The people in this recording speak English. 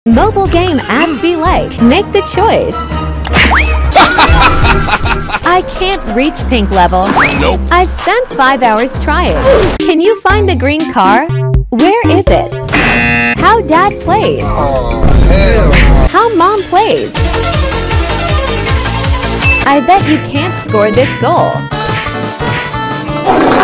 Mobile game ads be like? Make the choice. I can't reach pink level. Nope. I've spent 5 hours trying. Can you find the green car? Where is it? How dad plays? Oh, hell. How mom plays? I bet you can't score this goal.